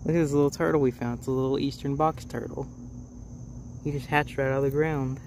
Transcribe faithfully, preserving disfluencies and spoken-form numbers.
Look at this little turtle we found. It's a little eastern box turtle. He just hatched right out of the ground.